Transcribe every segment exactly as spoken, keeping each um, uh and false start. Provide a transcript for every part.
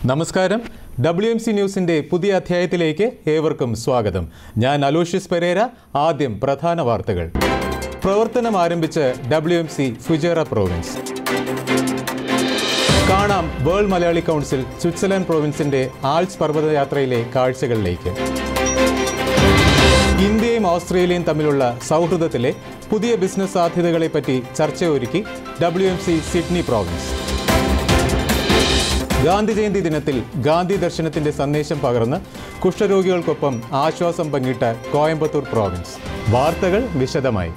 നമസ്കാരം. W M C ന്യൂസിന്റെ പുതിയ അധ്യായത്തിലേക്ക് ഏവർക്കും സ്വാഗതം. ഞാൻ അലോഷ്യസ് പെരേര. ആദ്യം പ്രധാന വാർത്തകൾ. പ്രവർത്തനം ആരംഭിച്ച് W M C Fujairah province. കാണാം വേൾഡ് മലയാളി കൗൺസിൽ സ്വിറ്റ്സർലൻഡ് പ്രോവിൻസിന്റെ ആൽപ്സ് പർവ്വതയാത്രയിലെ കാഴ്ചകളിലേക്ക്. ഇന്ത്യയും ഓസ്ട്രേലിയയും തമ്മിലുള്ള സൗഹൃദത്തിലെ പുതിയ ബിസിനസ് സാധ്യതകളെപ്പറ്റി ചർച്ചയൊരുക്കി W M C Sydney province. Gandhi Jayanti ദിനത്തിൽ ഗാന്ധി ദർശനത്തിന്റെ സന്ദേശം പകർന്ന് കുഷ്ഠരോഗികൾക്കൊപ്പം ആശ്വാസം പങ്കിട്ട കോയമ്പത്തൂർ പ്രോവിൻസ്. വാർത്തകൾ വിശദമായി.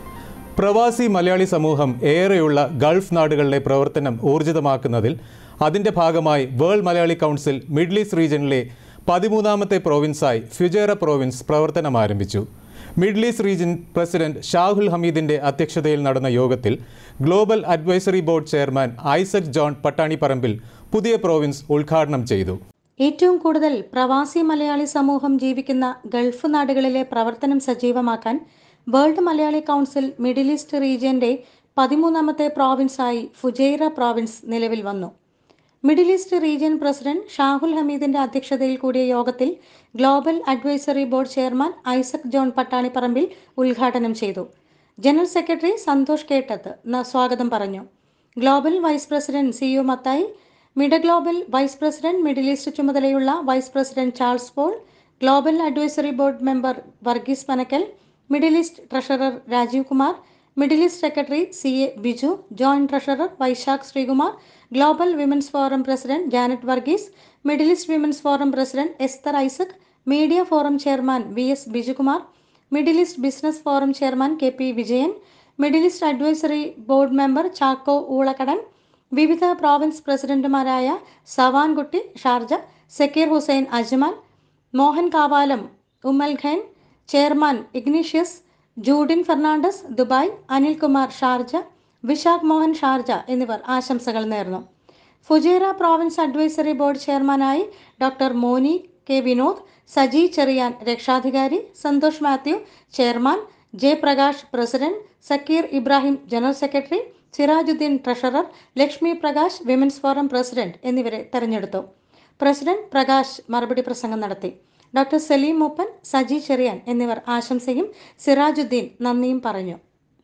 പ്രവാസി മലയാളി സമൂഹം ഏറെയുള്ള ഗൾഫ് നാടുകളിലെ പ്രവർത്തനം ഊർജിതമാക്കുന്നതിൽ അതിൻ്റെ ഭാഗമായി world Malayali council middle east റീജിയനിലെ പതിമൂന്നാമത്തെ പ്രോവിൻസായി ഫുജേറ പ്രോവിൻസ് പ്രവർത്തനം ആരംഭിച്ചു. Middle east region president Shahul ഹമീദിന്റെ അധ്യക്ഷതയിൽ നടന്ന യോഗത്തിൽ global advisory board chairman Isaac John Pattanipparambil പുതിയ പ്രോവിൻസ് ഉദ്ഘാടനം ചെയ്തു. ഏറ്റവും കൂടുതൽ പ്രവാസി മലയാളി സമൂഹം ജീവിക്കുന്ന ഗൾഫ് നാടുകളിലെ പ്രവർത്തനം സജീവമാക്കാൻ world Malayali council middle east റീജിയന്റെ പതിമൂന്നാമത്തെ പ്രോവിൻസായി ഫുജൈറ പ്രോവിൻസ് നിലവിൽ വന്നു. Middle east region president Shahul ഹമീദിന്റെ അധ്യക്ഷതയിൽ കൂടിയ യോഗത്തിൽ global advisory board chairman Isaac John Pattanipparambil ഉദ്ഘാടനം ചെയ്തു. ജനറൽ സെക്രട്ടറി സന്തോഷ് കേട്ടത്ത് സ്വാഗതം പറഞ്ഞു. Global vice president C U Mathai, മിഡ global vice president middle east ചുമതലയുള്ള vice president Charles Paul, global advisory board member Varghese Panakkal, middle east treasurer Rajeev Kumar, middle east secretary C A Biju, joint treasurer Vaisakh Sreekumar, global women's forum president Janet Varghese, middle east women's forum president Esther Isaac, media forum chairman V S Bijukumar, middle east business forum chairman K P Vijayan, middle east advisory board member Chacko Oolakkadan, വിവിധ province പ്രസിഡന്റുമാരായ Savankutty Sharjah, Zakir Hussain Ajman, Mohan Kavalam Umm al Quwain, chairman Ignatius, Judin Fernandez Dubai, Anilkumar Sharjah, Visakh Mohan Sharjah എന്നിവർ ആശംസകൾ നേർന്നു. Fujairah province advisory board ചെയർമാനായി doctor Moni K Vinod, Saji Cherian രക്ഷാധികാരി, Santhosh Mathew chairman, Jayaprakash president, Zakir Ibrahim general secretary, Sirajuddin treasurer, Lakshmi Prakash women's forum president എന്നിവരെ തെരഞ്ഞെടുത്തു. President Prakash മറുപടി പ്രസംഗം നടത്തി. ഡോക്ടർ സലീം മൂപ്പൻ, സജി ചെറിയാൻ എന്നിവർ ആശംസയും സിറാജുദ്ദീൻ നന്ദിയും പറഞ്ഞു.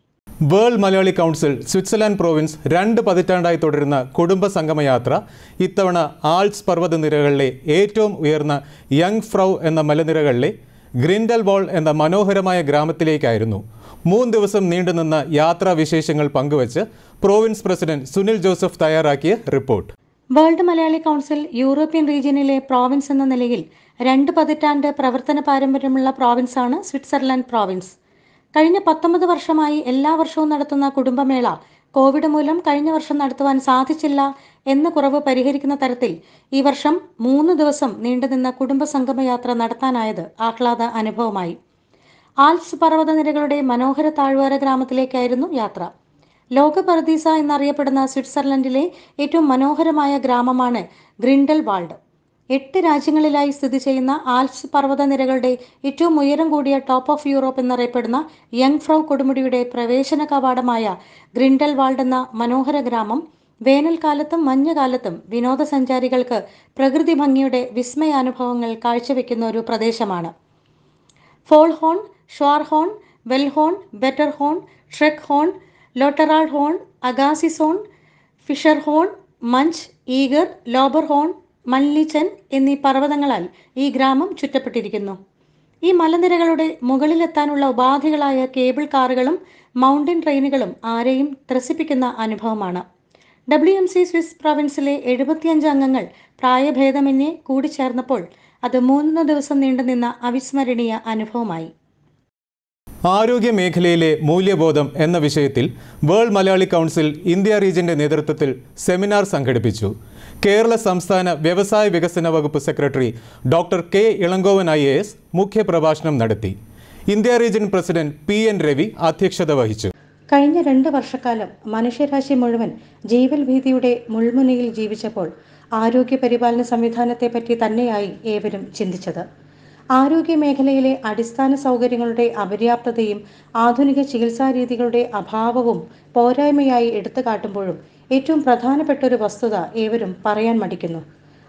World Malayali council Switzerland province രണ്ട് പതിറ്റാണ്ടായി തുടരുന്ന കുടുംബ സംഗമയാത്ര ഇത്തവണ ആൽപ്സ് പർവ്വതനിരകളിലെ ഏറ്റവും ഉയർന്ന യങ് ഫ്രൗ എന്ന മലനിരകളിലെ ഗ്രിൻഡൽവാൾ എന്ന മനോഹരമായ ഗ്രാമത്തിലേക്കായിരുന്നു. മൂന്ന് ദിവസം നീണ്ടുനിന്ന യാത്രാ വിശേഷങ്ങൾ പങ്കുവച്ച് പ്രോവിൻസ് പ്രസിഡന്റ് സുനിൽ ജോസഫ് തയ്യാറാക്കിയ report. World Malayali council European റീജിയനിലെ പ്രോവിൻസ് എന്ന നിലയിൽ രണ്ട് പതിറ്റാണ്ട് പ്രവർത്തന പാരമ്പര്യമുള്ള പ്രോവിൻസാണ് സ്വിറ്റ്സർലൻഡ് പ്രോവിൻസ്. കഴിഞ്ഞ പത്തൊമ്പത് വർഷമായി എല്ലാ വർഷവും നടത്തുന്ന കുടുംബമേള കോവിഡ് മൂലം കഴിഞ്ഞ വർഷം നടത്തുവാൻ സാധിച്ചില്ല എന്ന കുറവ് പരിഹരിക്കുന്ന തരത്തിൽ ഈ വർഷം മൂന്ന് ദിവസം നീണ്ടുനിന്ന കുടുംബ സംഗമയാത്ര നടത്താനായത് ആഹ്ലാദ അനുഭവമായി. ആൽപ്സ് പർവ്വതനിരകളുടെ മനോഹര താഴ്വാര ഗ്രാമത്തിലേക്കായിരുന്നു യാത്ര. ലോക പർദീസ എന്നറിയപ്പെടുന്ന സ്വിറ്റ്സർലൻഡിലെ ഏറ്റവും മനോഹരമായ ഗ്രാമമാണ് ഗ്രിൻഡൽവാൾഡ്. എട്ട് രാജ്യങ്ങളിലായി സ്ഥിതി ചെയ്യുന്ന ആൽപ്സ് പർവ്വതനിരകളുടെ ഏറ്റവും ഉയരം കൂടിയ ടോപ്പ് ഓഫ് യൂറോപ്പ് എന്നറിയപ്പെടുന്ന യങ് ഫ്രൗ കൊടുമുടിയുടെ പ്രവേശന കവാടമായ ഗ്രിൻഡൽവാൾഡ് എന്ന മനോഹര ഗ്രാമം വേനൽക്കാലത്തും മഞ്ഞുകാലത്തും വിനോദസഞ്ചാരികൾക്ക് പ്രകൃതി ഭംഗിയുടെ വിസ്മയാനുഭവങ്ങൾ കാഴ്ചവെക്കുന്ന ഒരു പ്രദേശമാണ്. Faulhorn, Schwarzhorn, Wellhorn, Wetterhorn, Schreckhorn, Lauteraarhorn, Agassizhorn, Fiescherhorn, Monch, Eiger, Lauberhorn, Mannlichen എന്നീ പർവ്വതങ്ങളാൽ ഈ ഗ്രാമം ചുറ്റപ്പെട്ടിരിക്കുന്നു. ഈ മലനിരകളുടെ മുകളിലെത്താനുള്ള ഉപാധികളായ കേബിൾ കാറുകളും മൗണ്ടൻ ട്രെയിനുകളും ആരെയും ത്രസിപ്പിക്കുന്ന അനുഭവമാണ്. ഡബ്ല്യു എം സി സ്വിസ് പ്രൊവിൻസിലെ എഴുപത്തിയഞ്ച് അംഗങ്ങൾ പ്രായഭേദമന്യേ കൂടിച്ചേർന്നപ്പോൾ അത് മൂന്ന് ദിവസം നീണ്ടുനിന്ന അവിസ്മരണീയ അനുഭവമായി. ആരോഗ്യ മേഖലയിലെ മൂല്യബോധം എന്ന വിഷയത്തിൽ വേൾഡ് മലയാളി കൗൺസിൽ ഇന്ത്യ റീജിയന്റെ നേതൃത്വത്തിൽ സെമിനാർ സംഘടിപ്പിച്ചു. കേരള സംസ്ഥാന വ്യവസായ വികസന വകുപ്പ് secretary doctor K Elangovan I A S മുഖ്യപ്രഭാഷണം നടത്തി. India region president P N Ravi അധ്യക്ഷത വഹിച്ചു. കഴിഞ്ഞ രണ്ട് വർഷക്കാലം മനുഷ്യരാശി മുഴുവൻ ജീവൽ ഭീതിയുടെ മുൾമുനയിൽ ജീവിച്ചപ്പോൾ ആരോഗ്യ പരിപാലന സംവിധാനത്തെപ്പറ്റി തന്നെയായി ഏവരും ചിന്തിച്ചത്. ആരോഗ്യ മേഖലയിലെ അടിസ്ഥാന സൗകര്യങ്ങളുടെ അപര്യാപ്തതയും ആധുനിക ചികിത്സാ രീതികളുടെ അഭാവവും പോരായ്മയായി എടുത്തു കാട്ടുമ്പോഴും ഏറ്റവും പ്രധാനപ്പെട്ട ഒരു വസ്തുത ഏവരും പറയാൻ മടിക്കുന്നു.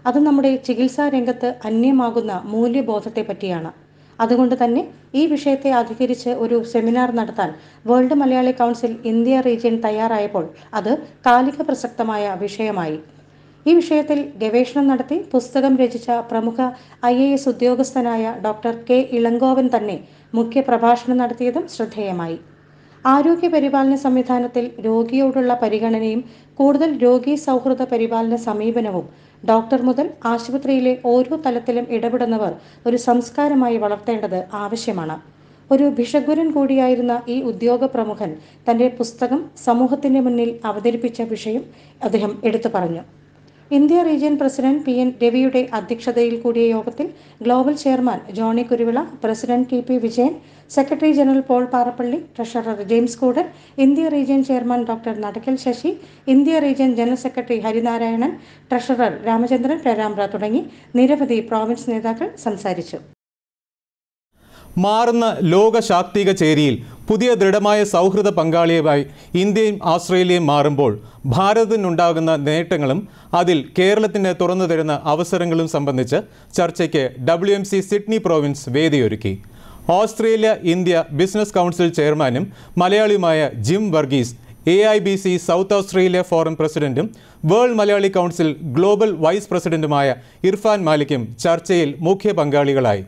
അത് നമ്മുടെ ചികിത്സാ രംഗത്ത് അന്യമാകുന്ന മൂല്യബോധത്തെ പറ്റിയാണ്. അതുകൊണ്ട് തന്നെ ഈ വിഷയത്തെ അധികരിച്ച് ഒരു സെമിനാർ നടത്താൻ world Malayali council India region തയ്യാറായപ്പോൾ അത് കാലിക പ്രസക്തമായ വിഷയമായി. ഈ വിഷയത്തിൽ ഗവേഷണം നടത്തി പുസ്തകം രചിച്ച പ്രമുഖ ഐ എ എസ് ഉദ്യോഗസ്ഥനായ ഡോക്ടർ കെ ഇളങ്കോവൻ തന്നെ മുഖ്യ പ്രഭാഷണം നടത്തിയതും ശ്രദ്ധേയമായി. ആരോഗ്യ പരിപാലന സംവിധാനത്തിൽ രോഗിയോടുള്ള പരിഗണനയും കൂടുതൽ രോഗീ സൗഹൃദ പരിപാലന സമീപനവും ഡോക്ടർ മുതൽ ആശുപത്രിയിലെ ഓരോ തലത്തിലും ഇടപെടുന്നവർ ഒരു സംസ്കാരമായി വളർത്തേണ്ടത് ആവശ്യമാണ്. ഒരു ഭിഷഗ്വരൻ കൂടിയായിരുന്ന ഈ ഉദ്യോഗ പ്രമുഖൻ തൻ്റെ പുസ്തകം സമൂഹത്തിൻ്റെ മുന്നിൽ അവതരിപ്പിച്ച വിഷയം അദ്ദേഹം എടുത്തു പറഞ്ഞു. India region president P N രവിയുടെ അധ്യക്ഷതയിൽ കൂടിയ യോഗത്തിൽ global chairman Johnny Kuruvila, president T P Vijayan, secretary general Paul Parappally, treasurer James Koodan, India region chairman doctor Nadakkal Sasi, India region general secretary Harinarayanan, treasurer Ramachandran Perambra തുടങ്ങി നിരവധി പ്രോവിൻസ് നേതാക്കൾ സംസാരിച്ചു. മാറുന്ന ലോക ശാക്തിക ചേരിയിൽ പുതിയ ദൃഢമായ സൗഹൃദ പങ്കാളിയുമായി ഇന്ത്യയും ഓസ്ട്രേലിയയും മാറുമ്പോൾ ഭാരതത്തിനുണ്ടാകുന്ന നേട്ടങ്ങളും അതിൽ കേരളത്തിന് തുറന്നു തരുന്ന അവസരങ്ങളും സംബന്ധിച്ച് ചർച്ചയ്ക്ക് W M C Sydney province വേദിയൊരുക്കി. ഓസ്ട്രേലിയ ഇന്ത്യ ബിസിനസ് കൗൺസിൽ ചെയർമാനും മലയാളിയുമായ Jim Varghese, A I B C South Australia forum പ്രസിഡന്റും world Malayali council global vice പ്രസിഡന്റുമായ ഇർഫാൻ മാലിക്കും ചർച്ചയിൽ മുഖ്യ പങ്കാളികളായി.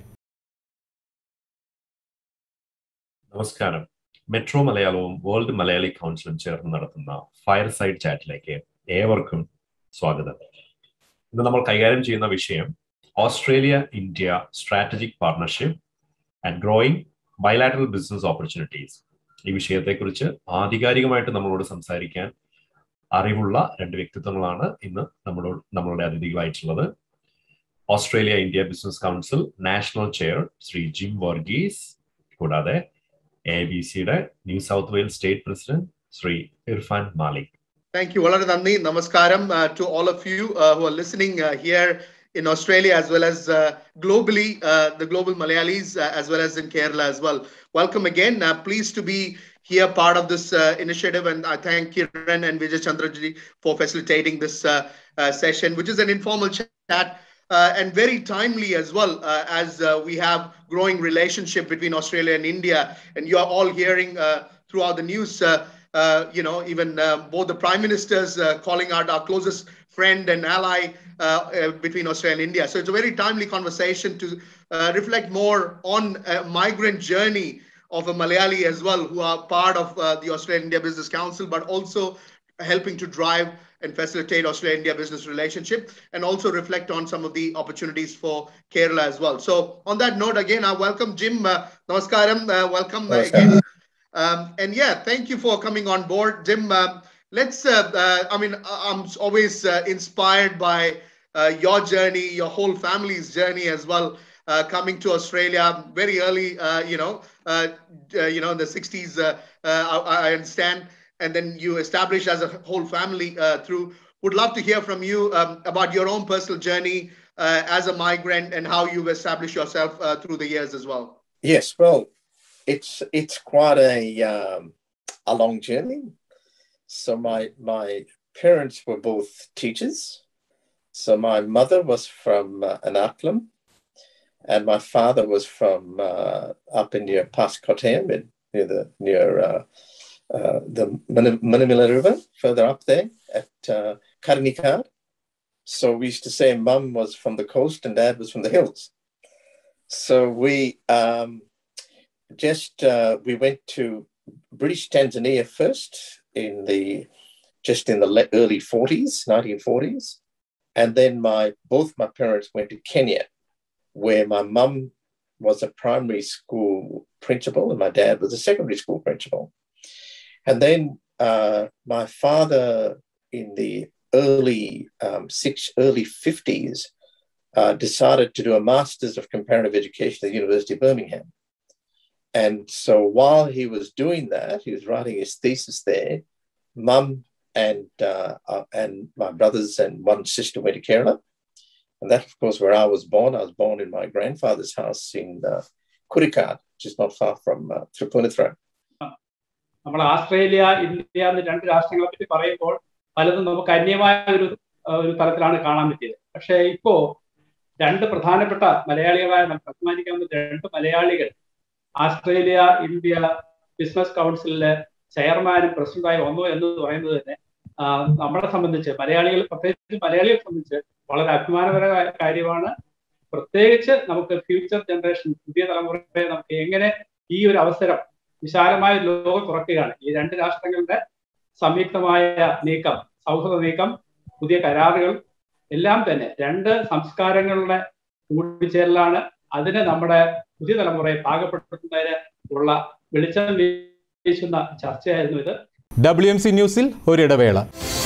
നമസ്കാരം. മെട്രോ മലയാളവും വേൾഡ് മലയാളി കൗൺസിലും ചേർന്ന് നടത്തുന്ന ഫയർ സൈഡ് ചാറ്റിലേക്ക് ഏവർക്കും സ്വാഗതം. ഇന്ന് നമ്മൾ കൈകാര്യം ചെയ്യുന്ന വിഷയം Australia India strategic partnership and growing bilateral business opportunities. ഈ വിഷയത്തെക്കുറിച്ച് ആധികാരികമായിട്ട് നമ്മളോട് സംസാരിക്കാൻ അറിവുള്ള രണ്ട് വ്യക്തിത്വങ്ങളാണ് ഇന്ന് നമ്മളോട് നമ്മളുടെ അതിഥികളായിട്ടുള്ളത്. Australia India business council national chair Shri Jim Varghese, കൂടാതെ A I B C-യുടെ New South Wales state president Shri Irfan Malik. Thank you. വളരെ നന്ദി. നമസ്കാരം uh, to all of you uh, who are listening uh, here in Australia as well as uh, globally, uh, the global Malayalis uh, as well as in Kerala as well. Welcome again. Uh, pleased to be here, part of this uh, initiative, and I thank Kiran and Vijay Chandraji for facilitating this uh, uh, session, which is an informal chat. Uh, and very timely as well, uh, as uh, we have growing relationship between Australia and India, and you are all hearing uh, throughout the news, uh, uh, you know, even uh, both the prime ministers uh, calling out our closest friend and ally uh, uh, between Australia and India. So it's a very timely conversation to uh, reflect more on a migrant journey of a Malayali as well, who are part of uh, the Australia-India Business Council, but also helping to drive and facilitate Australia-India business relationship, and also reflect on some of the opportunities for Kerala as well. So on that note, again, I welcome Jim. Uh, namaskaram. Uh, welcome uh, again. Um, and yeah, thank you for coming on board, Jim. Uh, let's, uh, uh, I mean, I'm always uh, inspired by uh, your journey, your whole family's journey as well, uh, coming to Australia very early, uh, you know, uh, uh, you know, in the sixties, uh, uh, I, I understand. And then you established as a whole family uh, through. Would love to hear from you um, about your own personal journey uh, as a migrant and how you've established yourself uh, through the years as well. Yes, well, it's it's quite a um, a long journey. So my my parents were both teachers. So my mother was from uh, Anaklam, and my father was from uh, up in near Pascotem, near the near. Uh, Uh, the Manamila River, further up there at uh, Karnikad. So we used to say mum was from the coast and dad was from the hills. So we um, just, uh, we went to British Tanzania first in the, just in the early forties, nineteen forties. And then my, both my parents went to Kenya, where my mum was a primary school principal and my dad was a secondary school principal. And then uh, my father, in the early um, six, early fifties, uh, decided to do a Master's of Comparative Education at the University of Birmingham. And so while he was doing that, he was writing his thesis there. Mum and uh, uh, and my brothers and one sister went to Kerala, and that, of course, where I was born. I was born in my grandfather's house in uh, Kurikad, which is not far from uh, Tripunithra. നമ്മൾ Australia India എന്ന രണ്ട് രാഷ്ട്രങ്ങളെ പറ്റി പറയുമ്പോൾ പലതും നമുക്ക് അന്യമായ ഒരു ഒരു തലത്തിലാണ് കാണാൻ പറ്റിയത്. പക്ഷേ ഇപ്പോ രണ്ട് പ്രധാനപ്പെട്ട മലയാളികളായ നമുക്ക് അഭിമാനിക്കാവുന്ന രണ്ട് മലയാളികൾ ഓസ്ട്രേലിയ ഇന്ത്യ ബിസിനസ് കൗൺസിലിലെ ചെയർമാനും പ്രസിഡന്റായി വന്നു എന്ന് പറയുന്നത് തന്നെ നമ്മളെ സംബന്ധിച്ച്, മലയാളികൾ പ്രത്യേകിച്ച് മലയാളികളെ സംബന്ധിച്ച് വളരെ അഭിമാനകരമായ കാര്യമാണ്. പ്രത്യേകിച്ച് നമുക്ക് ഫ്യൂച്ചർ ജനറേഷൻ, പുതിയ തലമുറയെ നമുക്ക് എങ്ങനെ ഈ ഒരു അവസരം, വിശാലമായ ലോകം തുറക്കുകയാണ്. ഈ രണ്ട് രാഷ്ട്രങ്ങളുടെ സംയുക്തമായ നീക്കം, സൗഹൃദ നീക്കം, പുതിയ കരാറുകൾ എല്ലാം തന്നെ രണ്ട് സംസ്കാരങ്ങളുടെ കൂടിച്ചേരലാണ്. അതിന് നമ്മുടെ പുതിയ തലമുറയെ പാകപ്പെടുത്തുന്നതിന് ഉള്ള വെളിച്ചം വീശുന്ന ചർച്ചയായിരുന്നു ഇത്. ഡബ്ല്യു എം സി ന്യൂസിൽ ഒരിടവേള.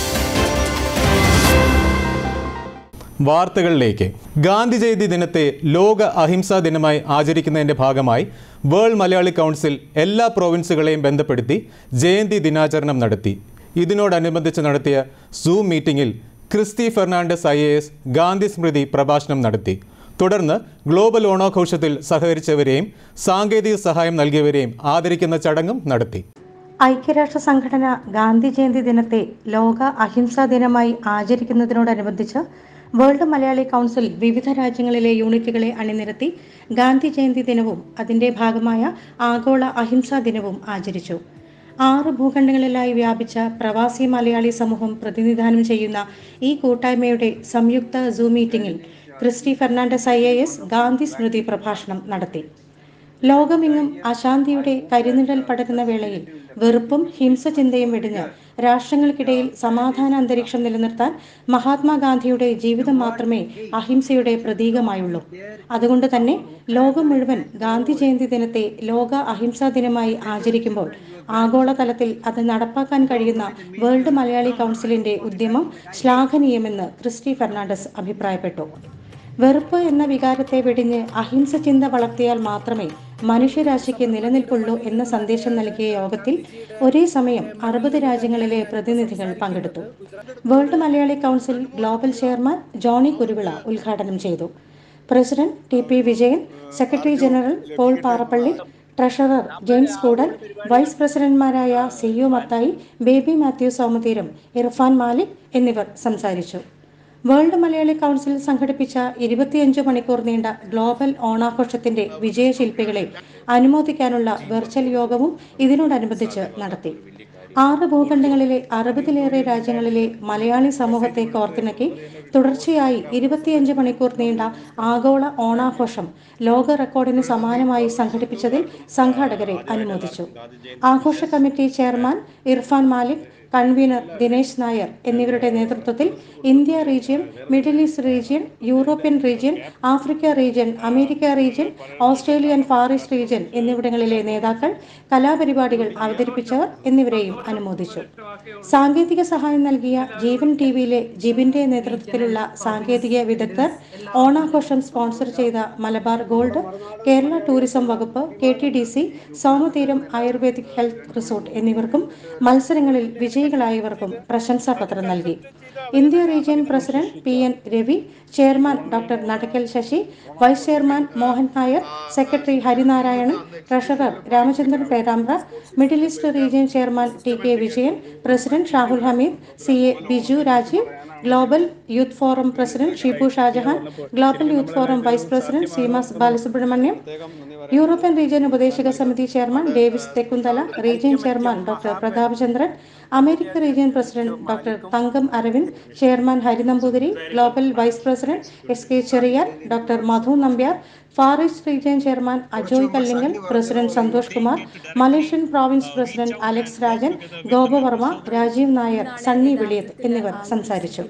വാർത്തകളിലേക്ക്. ഗാന്ധി ജയന്തി ദിനത്തെ ലോക അഹിംസാ ദിനമായി ആചരിക്കുന്നതിൻ്റെ ഭാഗമായി വേൾഡ് മലയാളി കൗൺസിൽ എല്ലാ പ്രോവിൻസുകളെയും ബന്ധപ്പെടുത്തി ജയന്തി ദിനാചരണം നടത്തി. ഇതിനോടനുബന്ധിച്ച് നടത്തിയ സൂം മീറ്റിംഗിൽ Christy Fernandez I A S Gandhi സ്മൃതി പ്രഭാഷണം നടത്തി. തുടർന്ന് ഗ്ലോബൽ ഓണാഘോഷത്തിൽ സഹകരിച്ചവരെയും സാങ്കേതിക സഹായം നൽകിയവരെയും ആദരിക്കുന്ന ചടങ്ങും നടത്തി. ഐക്യരാഷ്ട്ര സംഘടന ഗാന്ധി ജയന്തി ദിനത്തെ ലോക അഹിംസാ ദിനമായി ആചരിക്കുന്നതിനോടനുബന്ധിച്ച് വേൾഡ് മലയാളി കൗൺസിൽ വിവിധ രാജ്യങ്ങളിലെ യൂണിറ്റുകളെ അണിനിരത്തി ഗാന്ധി ജയന്തി ദിനവും അതിൻ്റെ ഭാഗമായ ആഗോള അഹിംസാ ദിനവും ആചരിച്ചു. ആറ് ഭൂഖണ്ഡങ്ങളിലായി വ്യാപിച്ച പ്രവാസി മലയാളി സമൂഹം പ്രതിനിധാനം ചെയ്യുന്ന ഈ കൂട്ടായ്മയുടെ സംയുക്ത സൂം മീറ്റിംഗിൽ Christy Fernandez I A S Gandhi സ്മൃതി പ്രഭാഷണം നടത്തി. ലോകമെങ്ങും അശാന്തിയുടെ കരിനിഴൽ പടരുന്ന വേളയിൽ വെറുപ്പും ഹിംസചിന്തയും വെടിഞ്ഞ് രാഷ്ട്രങ്ങൾക്കിടയിൽ സമാധാന അന്തരീക്ഷം നിലനിർത്താൻ മഹാത്മാഗാന്ധിയുടെ ജീവിതം മാത്രമേ അഹിംസയുടെ പ്രതീകമായുള്ളൂ. അതുകൊണ്ട് തന്നെ ലോകം മുഴുവൻ ഗാന്ധി ജയന്തി ദിനത്തെ ലോക അഹിംസാ ദിനമായി ആചരിക്കുമ്പോൾ ആഗോളതലത്തിൽ അത് നടപ്പാക്കാൻ കഴിയുന്ന വേൾഡ് മലയാളി കൗൺസിലിന്റെ ഉദ്യമം ശ്ലാഘനീയമെന്ന് ക്രിസ്റ്റി ഫെർണാണ്ടസ് അഭിപ്രായപ്പെട്ടു. വെറുപ്പ് എന്ന വികാരത്തെ വെടിഞ്ഞ് അഹിംസ ചിന്ത വളർത്തിയാൽ മാത്രമേ മനുഷ്യരാശിക്ക് നിലനിൽപ്പുള്ളൂ എന്ന സന്ദേശം നൽകിയ യോഗത്തിൽ ഒരേ സമയം അറുപത് രാജ്യങ്ങളിലെ പ്രതിനിധികൾ പങ്കെടുത്തു. World Malayali council global chairman Johnny Kuruvila ഉദ്ഘാടനം ചെയ്തു. President T P Vijayan, secretary general Paul Parappally, treasurer James Koodal, vice പ്രസിഡന്റുമാരായ സി യു മത്തായി, ബേബി മാത്യു സോമതീരം, ഇർഫാൻ മാലിക് എന്നിവർ സംസാരിച്ചു. വേൾഡ് മലയാളി കൗൺസിൽ സംഘടിപ്പിച്ച ഇരുപത്തിയഞ്ച് മണിക്കൂർ നീണ്ട ഗ്ലോബൽ ഓണാഘോഷത്തിന്റെ വിജയശില്പികളെ അനുമോദിക്കാനുള്ള വെർച്വൽ യോഗവും ഇതിനോടനുബന്ധിച്ച് നടത്തി. ആറ് ഭൂഖണ്ഡങ്ങളിലെ അറുപതിലേറെ രാജ്യങ്ങളിലെ മലയാളി സമൂഹത്തെ കോർത്തിണക്കി തുടർച്ചയായി ഇരുപത്തിയഞ്ച് മണിക്കൂർ നീണ്ട ആഗോള ഓണാഘോഷം ലോക റെക്കോർഡിന് സമാനമായി സംഘടിപ്പിച്ചതിൽ സംഘാടകരെ അനുമോദിച്ചു. ആഘോഷ committee chairman Irfan Malik, convener Dinesh Nair എന്നിവരുടെ നേതൃത്വത്തിൽ India region, middle east region, European region, Africa region, America region, Australian far east region എന്നിവിടങ്ങളിലെ നേതാക്കൾ, കലാപരിപാടികൾ അവതരിപ്പിച്ചവർ എന്നിവരെയും അനുമോദിച്ചു. സാങ്കേതിക സഹായം നൽകിയ ജീവൻ ടി വിയിലെ ജിബിന്റെ നേതൃത്വത്തിലുള്ള സാങ്കേതിക വിദഗ്ധർ, ഓണാഘോഷം സ്പോൺസർ ചെയ്ത മലബാർ ഗോൾഡ്, കേരള ടൂറിസം വകുപ്പ്, K T D C, Somatheeram ayurvedic health resort എന്നിവർക്കും മത്സരങ്ങളിൽ വിജയികളായവർക്കും പ്രശംസാപത്രം നൽകി. India region president P N Ravi, chairman doctor Nadakkal Sasi, vice chairman Mohan Nair, secretary Harinarayanan, treasurer Ramachandran Perambra, Middle east region chairman T K Vijayan, president Shahul Hameed, C A Biju Rajeev, global youth forum president Shibu Shajahan, global youth forum vice president Seemas Balasubramaniam, European region ഉപദേശക സമിതി chairman Davis Thekkumthala, region chairman doctor Prathapachandran, America region president doctor Thankam Aravind, chairman Harinamboothiri, global vice president S K Cherian, doctor Madhu Nambiar, Far east region chairman Ajoy Kallingal, president Santhosh Kumar, Malaysian province president Alex Rajan, Gopavarma, Rajeev Nair, Sunny Viliyath എന്നിവർ സംസാരിച്ചു.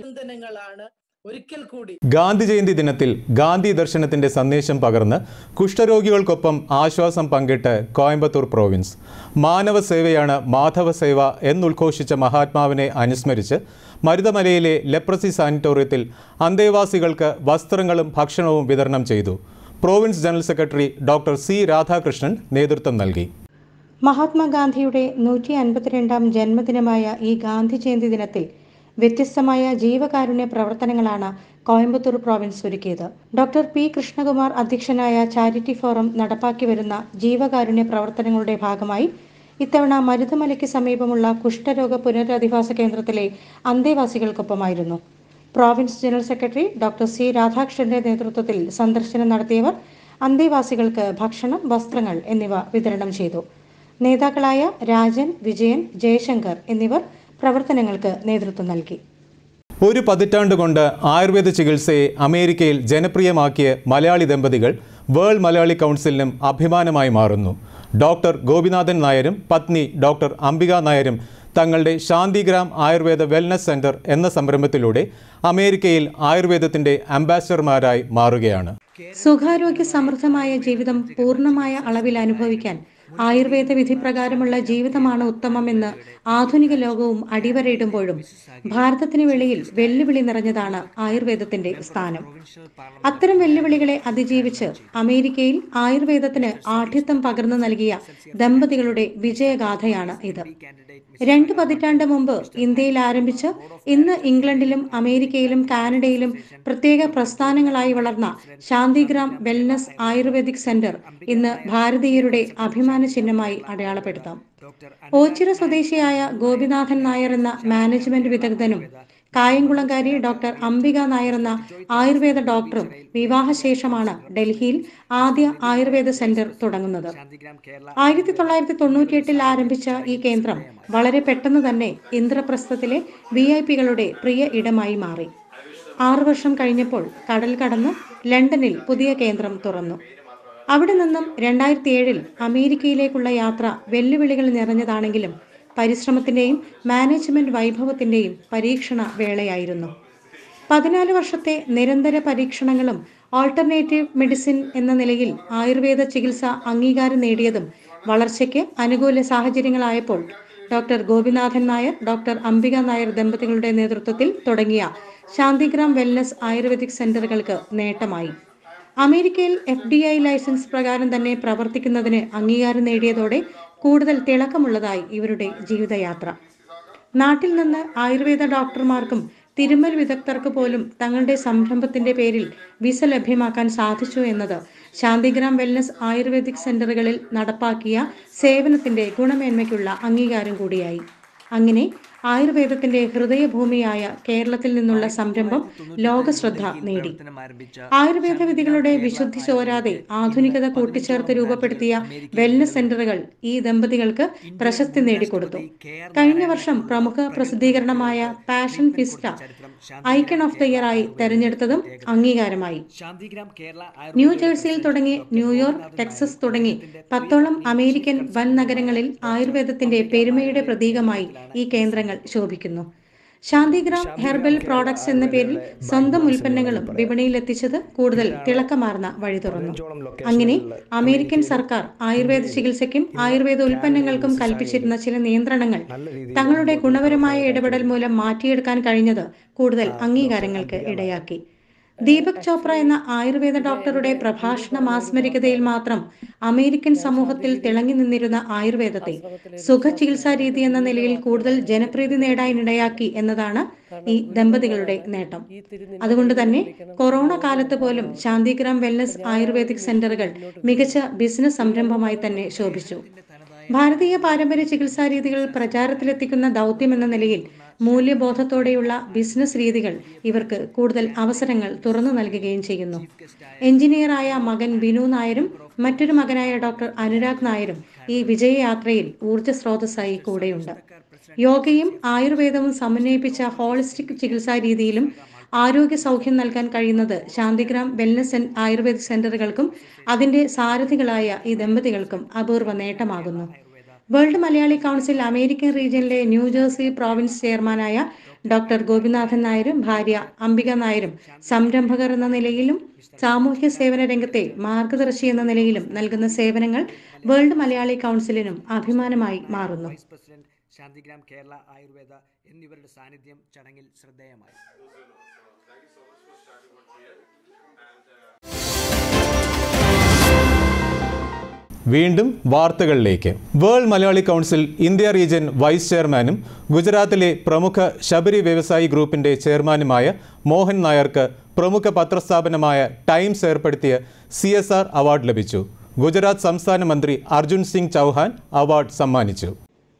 ഗാന്ധി ജയന്തി ദിനത്തിൽ ഗാന്ധി ദർശനത്തിന്റെ സന്ദേശം പകർന്ന് കുഷ്ഠരോഗികൾക്കൊപ്പം ആശ്വാസം പങ്കിട്ട് കോയമ്പത്തൂർ പ്രോവിൻസ്. മാനവ സേവയാണ് മാധവ സേവ എന്നുദ്ഘോഷിച്ച മഹാത്മാവിനെ അനുസ്മരിച്ച് മരുതമലയിലെ ലെപ്രസി സാനിറ്റോറിയത്തിൽ അന്തേവാസികൾക്ക് വസ്ത്രങ്ങളും ഭക്ഷണവും വിതരണം ചെയ്തു. Province general secretary doctor C Radhakrishnan നേതൃത്വം നൽകി. മഹാത്മാഗാന്ധിയുടെ നൂറ്റി അൻപത്തിരണ്ടാം ജന്മദിനമായ ഈ ഗാന്ധി ജയന്തി ദിനത്തിൽ വ്യത്യസ്തമായ ജീവകാരുണ്യ പ്രവർത്തനങ്ങളാണ് കോയമ്പത്തൂർ പ്രോവിൻസ് ഒരുക്കിയത്. ഡോക്ടർ പി കൃഷ്ണകുമാർ അധ്യക്ഷനായ ചാരിറ്റി ഫോറം നടപ്പാക്കി വരുന്ന ജീവകാരുണ്യ പ്രവർത്തനങ്ങളുടെ ഭാഗമായി ഇത്തവണ മരുതമലയ്ക്ക് സമീപമുള്ള കുഷ്ഠരോഗ പുനരധിവാസ കേന്ദ്രത്തിലെ അന്തേവാസികൾക്കൊപ്പമായിരുന്നു. Province general secretary doctor C രാധാകൃഷ്ണന്റെ നേതൃത്വത്തിൽ സന്ദർശനം നടത്തിയവർ അന്തേവാസികൾക്ക് ഭക്ഷണം, വസ്ത്രങ്ങൾ എന്നിവ വിതരണം ചെയ്തു. നേതാക്കളായ രാജൻ, വിജയൻ, ജയശങ്കർ എന്നിവർ പ്രവർത്തനങ്ങൾക്ക് നേതൃത്വം നൽകി. ഒരു പതിറ്റാണ്ട് കൊണ്ട് ആയുർവേദ ചികിത്സയെ അമേരിക്കയിൽ ജനപ്രിയമാക്കിയ മലയാളി ദമ്പതികൾ വേൾഡ് മലയാളി കൗൺസിലിനും അഭിമാനമായി മാറുന്നു. ഡോക്ടർ ഗോപിനാഥൻ നായരും പത്നി ഡോക്ടർ അംബിക നായരും തങ്ങളുടെ ശാന്തിഗ്രാം ആയുർവേദ വെൽനസ് സെന്റർ എന്ന സംരംഭത്തിലൂടെ അമേരിക്കയിൽ ആയുർവേദത്തിന്റെ അംബാസഡർമാരായി മാറുകയാണ്. സുഖാരോഗ്യ സമൃദ്ധമായ ജീവിതം പൂർണ്ണമായ അളവിൽ അനുഭവിക്കാൻ ആയുർവേദ വിധി പ്രകാരമുള്ള ജീവിതമാണ് ഉത്തമമെന്ന് ആധുനിക ലോകവും അടിവരയിടുമ്പോഴും ഭാരതത്തിന് വെളിയിൽ വെല്ലുവിളി നിറഞ്ഞതാണ് ആയുർവേദത്തിന്റെ സ്ഥാനം. അത്തരം വെല്ലുവിളികളെ അതിജീവിച്ച് അമേരിക്കയിൽ ആയുർവേദത്തിന് ആഠ്യത്വം പകർന്നു നൽകിയ ദമ്പതികളുടെ വിജയഗാഥയാണ് ഇത്. രണ്ട് പതിറ്റാണ്ട് മുമ്പ് ഇന്ത്യയിൽ ആരംഭിച്ച് ഇന്ന് ഇംഗ്ലണ്ടിലും അമേരിക്കയിലും കാനഡയിലും പ്രത്യേക പ്രസ്ഥാനങ്ങളായി വളർന്ന ശാന്തിഗ്രാം വെൽനസ് ആയുർവേദിക് സെന്റർ ഇന്ന് ഭാരതീയരുടെ അഭിമാന ചിഹ്നമായി അടയാളപ്പെടുത്താം. ഓച്ചിറ സ്വദേശിയായ ഗോപിനാഥൻ നായർ എന്ന മാനേജ്മെന്റ് വിദഗ്ധനും കായംകുളംകാരി ഡോക്ടർ അംബിക നായർ എന്ന ആയുർവേദ ഡോക്ടറും വിവാഹശേഷമാണ് ഡൽഹിയിൽ ആദ്യ ആയുർവേദ സെന്റർ തുടങ്ങുന്നത്. ആയിരത്തി തൊള്ളായിരത്തി തൊണ്ണൂറ്റിയെട്ടിൽ ആരംഭിച്ച ഈ കേന്ദ്രം വളരെ പെട്ടെന്ന് തന്നെ ഇന്ദ്രപ്രസ്ഥത്തിലെ വി ഐ പികളുടെ പ്രിയ ഇടമായി മാറി. ആറു വർഷം കഴിഞ്ഞപ്പോൾ കടൽ കടന്ന് ലണ്ടനിൽ പുതിയ കേന്ദ്രം തുറന്നു. അവിടെ നിന്നും രണ്ടായിരത്തി ഏഴിൽ അമേരിക്കയിലേക്കുള്ള യാത്ര വെല്ലുവിളികൾ നിറഞ്ഞതാണെങ്കിലും പരിശ്രമത്തിന്റെയും മാനേജ്മെന്റ് വൈഭവത്തിന്റെയും പരീക്ഷണ വേളയായിരുന്നു. പതിനാല് വർഷത്തെ നിരന്തര പരീക്ഷണങ്ങളും ഓൾട്ടർനേറ്റീവ് മെഡിസിൻ എന്ന നിലയിൽ ആയുർവേദ ചികിത്സ അംഗീകാരം നേടിയതും വളർച്ചയ്ക്ക് അനുകൂല സാഹചര്യങ്ങളായപ്പോൾ ഡോക്ടർ ഗോപിനാഥൻ നായർ, ഡോക്ടർ അംബിക നായർ ദമ്പതികളുടെ നേതൃത്വത്തിൽ തുടങ്ങിയ ശാന്തിഗ്രാം വെൽനസ് ആയുർവേദിക് സെന്ററുകൾക്ക് നേട്ടമായി. അമേരിക്കയിൽ എഫ് ഡി ഐ ലൈസൻസ് പ്രകാരം തന്നെ പ്രവർത്തിക്കുന്നതിന് അംഗീകാരം നേടിയതോടെ കൂടുതൽ തിളക്കമുള്ളതായി ഇവരുടെ ജീവിതയാത്ര. നാട്ടിൽ നിന്ന് ആയുർവേദ ഡോക്ടർമാർക്കും തിരുമൽ വിദഗ്ധർക്ക് പോലും തങ്ങളുടെ സംരംഭത്തിന്റെ പേരിൽ വിസ ലഭ്യമാക്കാൻ സാധിച്ചു എന്നത് ശാന്തിഗ്രാം വെൽനസ് ആയുർവേദിക് സെന്ററുകളിൽ നടപ്പാക്കിയ സേവനത്തിന്റെ ഗുണമേന്മയ്ക്കുള്ള അംഗീകാരം കൂടിയായി. അങ്ങനെ ആയുർവേദത്തിന്റെ ഹൃദയഭൂമിയായ കേരളത്തിൽ നിന്നുള്ള സംരംഭം ലോകശ്രദ്ധ നേടി. ആയുർവേദ വിധികളുടെ വിശുദ്ധി ചോരാതെ ആധുനികത കൂട്ടിച്ചേർത്ത് രൂപപ്പെടുത്തിയ വെൽനസ് സെന്ററുകൾ ഈ ദമ്പതികൾക്ക് പ്രശസ്തി നേടിക്കൊടുത്തു. കഴിഞ്ഞ വർഷം പ്രമുഖ പ്രസിദ്ധീകരണമായ passion vista icon of the year ആയി തെരഞ്ഞെടുത്തതും അംഗീകാരമായി. ന്യൂജേഴ്സിയിൽ തുടങ്ങി ന്യൂയോർക്ക്, ടെക്സസ് തുടങ്ങി പത്തോളം അമേരിക്കൻ വൻ നഗരങ്ങളിൽ ആയുർവേദത്തിന്റെ പെരുമയുടെ പ്രതീകമായി ഈ കേന്ദ്രങ്ങൾ ശോഭിക്കുന്നു. ശാന്തിഗ്രാം ഹെർബൽ പ്രോഡക്ട്സ് എന്ന പേരിൽ സ്വന്തം ഉൽപ്പന്നങ്ങളും വിപണിയിൽ എത്തിച്ചത് കൂടുതൽ തിളക്കമാർന്ന വഴി തുറന്നു. അങ്ങനെ അമേരിക്കൻ സർക്കാർ ആയുർവേദ ചികിത്സയ്ക്കും ആയുർവേദ ഉൽപ്പന്നങ്ങൾക്കും കൽപ്പിച്ചിരുന്ന ചില നിയന്ത്രണങ്ങൾ തങ്ങളുടെ ഗുണപരമായ ഇടപെടൽ മൂലം മാറ്റിയെടുക്കാൻ കഴിഞ്ഞത് കൂടുതൽ അംഗീകാരങ്ങൾക്ക് ഇടയാക്കി. ദീപക് ചോപ്ര എന്ന ആയുർവേദ ഡോക്ടറുടെ പ്രഭാഷണ മാസ്മരികതയിൽ മാത്രം അമേരിക്കൻ സമൂഹത്തിൽ തിളങ്ങി നിന്നിരുന്ന ആയുർവേദത്തെ സുഖ ചികിത്സാ രീതി എന്ന നിലയിൽ കൂടുതൽ ജനപ്രീതി നേടാനിടയാക്കി എന്നതാണ് ഈ ദമ്പതികളുടെ നേട്ടം. അതുകൊണ്ട് തന്നെ കൊറോണ കാലത്ത് പോലും ശാന്തിഗ്രാം വെൽനസ് ആയുർവേദിക് സെന്ററുകൾ മികച്ച ബിസിനസ് സംരംഭമായി തന്നെ ശോഭിച്ചു. ഭാരതീയ പാരമ്പര്യ ചികിത്സാ രീതികൾ പ്രചാരത്തിലെത്തിക്കുന്ന ദൗത്യം എന്ന നിലയിൽ മൂല്യബോധത്തോടെയുള്ള ബിസിനസ് രീതികൾ ഇവർക്ക് കൂടുതൽ അവസരങ്ങൾ തുറന്നു നൽകുകയും ചെയ്യുന്നു. എഞ്ചിനീയറായ മകൻ ബിനു നായരും മറ്റൊരു മകനായ ഡോക്ടർ അനുരാഗ് നായരും ഈ വിജയയാത്രയിൽ ഊർജ്ജ സ്രോതസ്സായി കൂടെയുണ്ട്. യോഗയും ആയുർവേദവും സമന്വയിപ്പിച്ച ഹോളിസ്റ്റിക് ചികിത്സാ രീതിയിലും ആരോഗ്യ സൗഖ്യം നൽകാൻ കഴിയുന്നത് ശാന്തിഗ്രാം വെൽനസ് ആയുർവേദ സെന്ററുകൾക്കും അതിന്റെ സാരഥികളായ ഈ ദമ്പതികൾക്കും അപൂർവ നേട്ടമാകുന്നു. വേൾഡ് മലയാളി കൗൺസിൽ അമേരിക്കൻ റീജിയനിലെ ന്യൂജേഴ്സി പ്രോവിൻസ് ചെയർമാനായ ഡോക്ടർ ഗോപിനാഥൻ നായരും ഭാര്യ അംബിക നായരും സംരംഭകർ എന്ന നിലയിലും സാമൂഹ്യ സേവന രംഗത്തെ മാർഗദർശി എന്ന നിലയിലും നൽകുന്ന സേവനങ്ങൾ വേൾഡ് മലയാളി കൗൺസിലിനും അഭിമാനമായി മാറുന്നു. ശാന്തിഗ്രാം കേരള ആയുർവേദ എന്നിവരുടെ സാന്നിധ്യം ചടങ്ങിൽ ശ്രദ്ധേയമായി. വീണ്ടും വാർത്തകളിലേക്ക്. World Malayali council India region vice ചെയർമാനും ഗുജറാത്തിലെ പ്രമുഖ ശബരി വ്യവസായി ഗ്രൂപ്പിന്റെ ചെയർമാനുമായ മോഹൻ നായർക്ക് പ്രമുഖ പത്രസ്ഥാപനമായ ടൈംസ് ഏർപ്പെടുത്തിയ സി എസ് ആർ അവാർഡ് ലഭിച്ചു. ഗുജറാത്ത് സംസ്ഥാന മന്ത്രി അർജുൻ സിംഗ് ചൗഹാൻ അവാർഡ് സമ്മാനിച്ചു.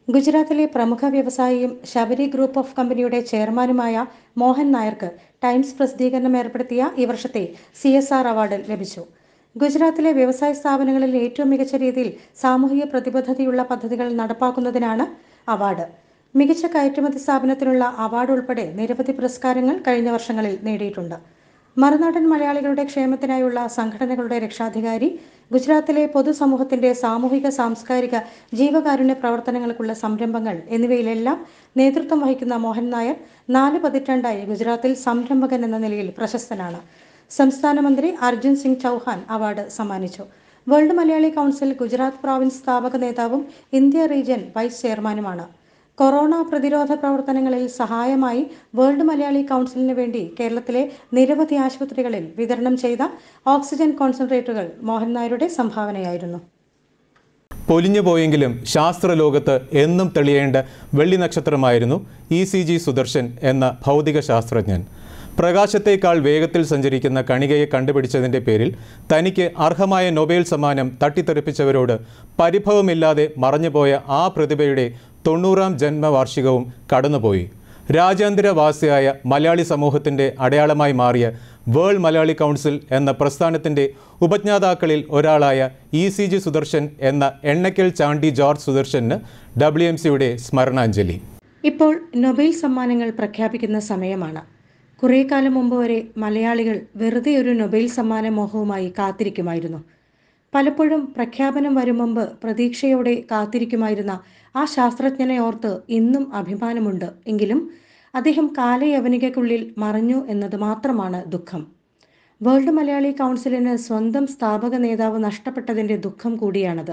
ഗുജറാത്തിലെ പ്രമുഖ വ്യവസായിയും ശബരി ഗ്രൂപ്പ് ഓഫ് കമ്പനിയുടെ ചെയർമാനുമായ മോഹൻ നായർക്ക് ടൈംസ് പ്രസിദ്ധീകരണം ഏർപ്പെടുത്തിയ ഈ വർഷത്തെ സി എസ് ആർ അവാർഡ് ലഭിച്ചു. ഗുജറാത്തിലെ വ്യവസായ സ്ഥാപനങ്ങളിൽ ഏറ്റവും മികച്ച രീതിയിൽ സാമൂഹിക പ്രതിബദ്ധതയുള്ള പദ്ധതികൾ നടപ്പാക്കുന്നതിനാണ് അവാർഡ്. മികച്ച കയറ്റുമതി സ്ഥാപനത്തിനുള്ള അവാർഡ് ഉൾപ്പെടെ നിരവധി പുരസ്കാരങ്ങൾ കഴിഞ്ഞ വർഷങ്ങളിൽ നേടിയിട്ടുണ്ട്. മറുനാടൻ മലയാളികളുടെ ക്ഷേമത്തിനായുള്ള സംഘടനകളുടെ രക്ഷാധികാരി, ഗുജറാത്തിലെ പൊതുസമൂഹത്തിന്റെ സാമൂഹിക സാംസ്കാരിക ജീവകാരുണ്യ പ്രവർത്തനങ്ങൾക്കുള്ള സംരംഭങ്ങൾ എന്നിവയിലെല്ലാം നേതൃത്വം വഹിക്കുന്ന മോഹൻ നായർ നാല് പതിറ്റാണ്ടായി ഗുജറാത്തിൽ സംരംഭകൻ എന്ന നിലയിൽ പ്രശസ്തനാണ്. സംസ്ഥാന മന്ത്രി അർജുൻ സിംഗ് ചൗഹാൻ അവാർഡ് സമ്മാനിച്ചു. World Malayali council Gujarat province സ്ഥാപക നേതാവും ഇന്ത്യ റീജിയൻ വൈസ് ചെയർമാനുമാണ്. കൊറോണ പ്രതിരോധ പ്രവർത്തനങ്ങളിൽ സഹായമായി വേൾഡ് മലയാളി കൗൺസിലിന് വേണ്ടി കേരളത്തിലെ നിരവധി ആശുപത്രികളിൽ വിതരണം ചെയ്ത ഓക്സിജൻ കോൺസെൻട്രേറ്ററുകൾ മോഹൻ നായരുടെ സംഭാവനയായിരുന്നു. പൊലിഞ്ഞുപോയെങ്കിലും ശാസ്ത്രലോകത്ത് എന്നും തെളിയേണ്ട വെള്ളി നക്ഷത്രമായിരുന്നു ഇ സി ജി സുദർശൻ എന്ന ഭൗതിക ശാസ്ത്രജ്ഞൻ. പ്രകാശത്തേക്കാൾ വേഗത്തിൽ സഞ്ചരിക്കുന്ന കണികയെ കണ്ടുപിടിച്ചതിൻ്റെ പേരിൽ തനിക്ക് അർഹമായ നൊബേൽ സമ്മാനം തട്ടിത്തെറിപ്പിച്ചവരോട് പരിഭവമില്ലാതെ മറഞ്ഞുപോയ ആ പ്രതിഭയുടെ തൊണ്ണൂറാം ജന്മവാർഷികവും കടന്നുപോയി. രാജ്യാന്തരവാസിയായ മലയാളി സമൂഹത്തിൻ്റെ അടയാളമായി മാറിയ വേൾഡ് മലയാളി കൗൺസിൽ എന്ന പ്രസ്ഥാനത്തിൻ്റെ ഉപജ്ഞാതാക്കളിൽ ഒരാളായ ഇ സി ജി സുദർശൻ എന്ന എണ്ണക്കൽ ചാണ്ടി ജോർജ് സുദർശന് ഡബ്ല്യു എം സിയുടെ സ്മരണാഞ്ജലി. ഇപ്പോൾ നൊബേൽ സമ്മാനങ്ങൾ പ്രഖ്യാപിക്കുന്ന സമയമാണ്. കുറേ കാലം മുമ്പ് വരെ മലയാളികൾ വെറുതെ ഒരു നൊബേൽ സമ്മാന മോഹവുമായി കാത്തിരിക്കുമായിരുന്നു. പലപ്പോഴും പ്രഖ്യാപനം വരും മുമ്പ് പ്രതീക്ഷയോടെ കാത്തിരിക്കുമായിരുന്ന ആ ശാസ്ത്രജ്ഞനെ ഓർത്ത് ഇന്നും അഭിമാനമുണ്ട്. എങ്കിലും അദ്ദേഹം കാലയവനികയ്ക്കുള്ളിൽ മറഞ്ഞു എന്നത് മാത്രമാണ് ദുഃഖം. വേൾഡ് മലയാളി കൗൺസിലിന് സ്വന്തം സ്ഥാപക നേതാവ് നഷ്ടപ്പെട്ടതിൻ്റെ ദുഃഖം കൂടിയാണത്.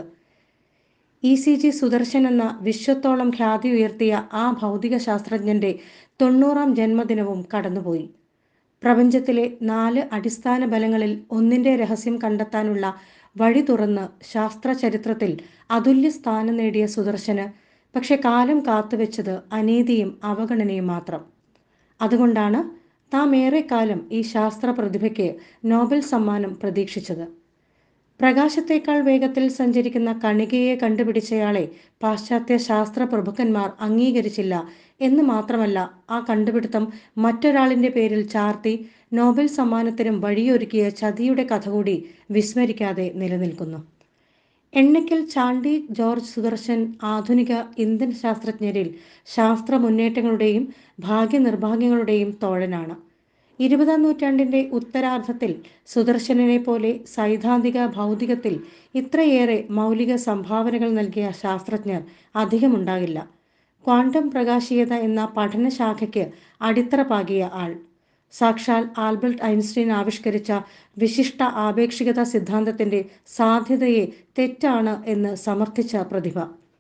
ഇ സി ജി സുദർശൻ എന്ന വിശ്വത്തോളം ഖ്യാതി ഉയർത്തിയ ആ ഭൗതിക ശാസ്ത്രജ്ഞന്റെ തൊണ്ണൂറാം ജന്മദിനവും കടന്നുപോയി. പ്രപഞ്ചത്തിലെ നാല് അടിസ്ഥാന ബലങ്ങളിൽ ഒന്നിൻ്റെ രഹസ്യം കണ്ടെത്താനുള്ള വഴി തുറന്ന് ശാസ്ത്ര ചരിത്രത്തിൽ അതുല്യ സ്ഥാനം നേടിയ സുദർശന് പക്ഷെ കാലം കാത്തുവെച്ചത് അനീതിയും അവഗണനയും മാത്രം. അതുകൊണ്ടാണ് താം ഏറെക്കാലം ഈ ശാസ്ത്ര പ്രതിഭയ്ക്ക് നോബൽ സമ്മാനം പ്രതീക്ഷിച്ചത്. പ്രകാശത്തേക്കാൾ വേഗത്തിൽ സഞ്ചരിക്കുന്ന കണികയെ കണ്ടുപിടിച്ചയാളെ പാശ്ചാത്യ ശാസ്ത്ര പ്രഭുക്കന്മാർ അംഗീകരിച്ചില്ല എന്ന് മാത്രമല്ല, ആ കണ്ടുപിടുത്തം മറ്റൊരാളിൻ്റെ പേരിൽ ചാർത്തി നോബൽ സമ്മാനത്തിനും വഴിയൊരുക്കിയ ചതിയുടെ കഥ കൂടി വിസ്മരിക്കാതെ നിലനിൽക്കുന്നു. എണ്ണക്കൽ ചാണ്ടി ജോർജ് സുദർശൻ ആധുനിക ഇന്ത്യൻ ശാസ്ത്രജ്ഞരിൽ ശാസ്ത്ര മുന്നേറ്റങ്ങളുടെയും ഭാഗ്യനിർഭാഗ്യങ്ങളുടെയും തോഴനാണ്. ഇരുപതാം നൂറ്റാണ്ടിൻ്റെ ഉത്തരാർദ്ധത്തിൽ സുദർശനെ പോലെ സൈദ്ധാന്തിക ഭൗതികത്തിൽ ഇത്രയേറെ മൗലിക സംഭാവനകൾ നൽകിയ ശാസ്ത്രജ്ഞർ അധികമുണ്ടാകില്ല. ക്വാണ്ടം പ്രകാശീയത എന്ന പഠനശാഖയ്ക്ക് അടിത്തറ പാകിയ ആൾ, സാക്ഷാൽ ആൽബർട്ട് ഐൻസ്റ്റീൻ ആവിഷ്കരിച്ച വിശിഷ്ട ആപേക്ഷികത സിദ്ധാന്തത്തിൻ്റെ സാധ്യതയെ തെറ്റാണ് എന്ന് സമർത്ഥിച്ച പ്രതിഭ,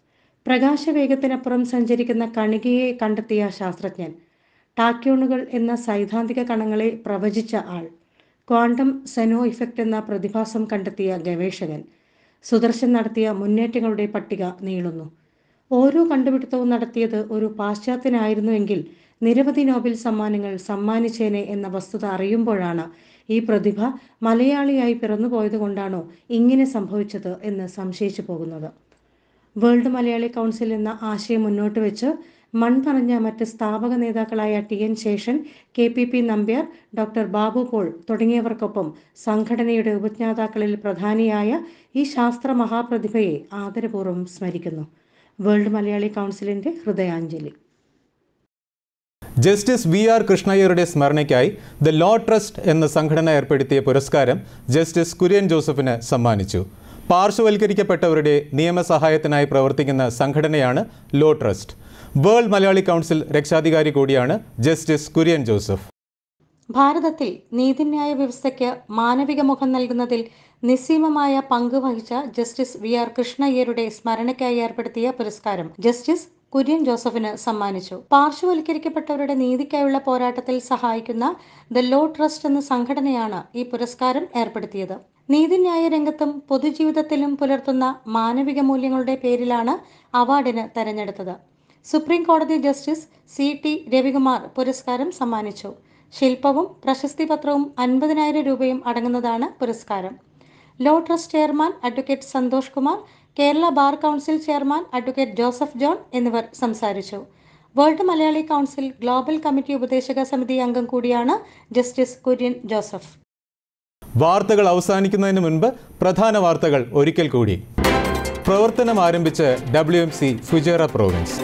പ്രകാശവേഗത്തിനപ്പുറം സഞ്ചരിക്കുന്ന കണികയെ കണ്ടെത്തിയ ശാസ്ത്രജ്ഞൻ, ടാക്യോണുകൾ എന്ന സൈദ്ധാന്തിക കണങ്ങളെ പ്രവചിച്ച ആൾ, ക്വാണ്ടം സെനോ ഇഫക്റ്റ് എന്ന പ്രതിഭാസം കണ്ടെത്തിയ ഗവേഷകൻ. സുദർശൻ നടത്തിയ മുന്നേറ്റങ്ങളുടെ പട്ടിക നീളുന്നു. ഓരോ കണ്ടുപിടുത്തവും നടത്തിയത് ഒരു പാശ്ചാത്യനായിരുന്നുവെങ്കിൽ നിരവധി നോബൽ സമ്മാനങ്ങൾ സമ്മാനിച്ചേനെ എന്ന വസ്തുത അറിയുമ്പോഴാണ് ഈ പ്രതിഭ മലയാളിയായി പിറന്നുപോയത് കൊണ്ടാണോ ഇങ്ങനെ സംഭവിച്ചത് എന്ന് സംശയിച്ചു പോകുന്നത്. വേൾഡ് മലയാളി കൗൺസിൽ എന്ന ആശയം മുന്നോട്ട് വെച്ച് മൺപറഞ്ഞ മറ്റ് സ്ഥാപക നേതാക്കളായ T N Seshan, K P P Nambiar, doctor Babu Paul തുടങ്ങിയവർക്കൊപ്പം സംഘടനയുടെ ഉപജ്ഞാതാക്കളിൽ പ്രധാനിയായ ഈ ശാസ്ത്ര മഹാപ്രതിഭയെ ആദരപൂർവ്വം സ്മരിക്കുന്നു. വേൾഡ് മലയാളി കൗൺസിലിന്റെ ഹൃദയാഞ്ജലി. ജസ്റ്റിസ് വി ആർ കൃഷ്ണയ്യരുടെ സ്മരണയ്ക്കായി ദ ലോ ട്രസ്റ്റ് എന്ന സംഘടന ഏർപ്പെടുത്തിയ പുരസ്കാരം ജസ്റ്റിസ് കുര്യൻ ജോസഫിന് സമ്മാനിച്ചു. പാർശ്വവൽക്കരിക്കപ്പെട്ടവരുടെ നിയമസഹായത്തിനായി പ്രവർത്തിക്കുന്ന സംഘടനയാണ് law trust. World Malayali council രക്ഷാധികാരി കൂടിയാണ് ജസ്റ്റിസ് കുര്യൻ ജോസഫ്. ഭാരതത്തിൽ നീതിന്യായ വ്യവസ്ഥയ്ക്ക് മാനവിക മുഖം നൽകുന്നതിൽ നിസ്സീമമായ പങ്ക് വഹിച്ച ജസ്റ്റിസ് വി ആർ കൃഷ്ണയ്യരുടെ സ്മരണയ്ക്കായി ഏർപ്പെടുത്തിയ പുരസ്കാരം ജസ്റ്റിസ് കുര്യൻ ജോസഫിന് സമ്മാനിച്ചു. പാർശ്വവൽക്കരിക്കപ്പെട്ടവരുടെ നീതിക്കായുള്ള പോരാട്ടത്തിൽ സഹായിക്കുന്ന ദ ലോ ട്രസ്റ്റ് എന്ന സംഘടനയാണ് ഈ പുരസ്കാരം ഏർപ്പെടുത്തിയത്. നീതിന്യായ രംഗത്തും പൊതുജീവിതത്തിലും പുലർത്തുന്ന മാനവിക മൂല്യങ്ങളുടെ പേരിലാണ് അവാർഡിന് തെരഞ്ഞെടുത്തത്. സുപ്രീം കോടതി ജസ്റ്റിസ് സി ടി രവികുമാർ പുരസ്കാരം സമ്മാനിച്ചു. ശില്പവും പ്രശസ്തി പത്രവും അൻപതിനായിരം രൂപയും അടങ്ങുന്നതാണ് പുരസ്കാരം. Law trust chairman advocate Santhosh Kumar, Kerala bar council chairman advocate Joseph John എന്നിവർ സംസാരിച്ചു. World Malayali council global committee ഉപദേശക സമിതി അംഗം കൂടിയാണ് ജസ്റ്റിസ് കുര്യൻ ജോസഫ്. വാർത്തകൾ അവസാനിക്കുന്നതിന് മുൻപ് പ്രധാന വാർത്തകൾ ഒരിക്കൽ കൂടി. പ്രവർത്തനം ആരംഭിച്ച് W M C Fujairah province.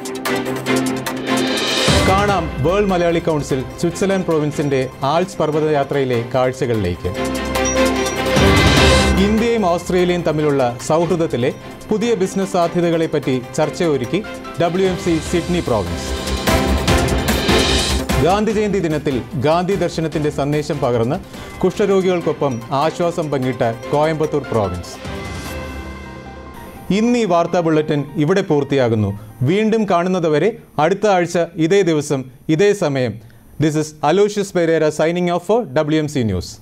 കാണാം വേൾഡ് മലയാളി കൗൺസിൽ സ്വിറ്റ്സർലൻഡ് പ്രോവിൻസിന്റെ ആൽപ്സ് പർവ്വതയാത്രയിലെ കാഴ്ചകളിലേക്ക്. ഇന്ത്യയും ഓസ്ട്രേലിയയും തമ്മിലുള്ള സൗഹൃദത്തിലെ പുതിയ ബിസിനസ് സാധ്യതകളെപ്പറ്റി ചർച്ചയൊരുക്കി W M C Sydney province. Gandhi Jayanti ദിനത്തിൽ ഗാന്ധി ദർശനത്തിന്റെ സന്ദേശം പകർന്ന് കുഷ്ഠരോഗികൾക്കൊപ്പം ആശ്വാസം പങ്കിട്ട കോയമ്പത്തൂർ പ്രോവിൻസ്. ഇന്ന് ഈ വാർത്താ ബുള്ളറ്റിൻ ഇവിടെ പൂർത്തിയാകുന്നു. വീണ്ടും കാണുന്നതുവരെ അടുത്ത ആഴ്ച ഇതേ ദിവസം ഇതേ സമയം. This is Aloysius Perera signing off for W M C news.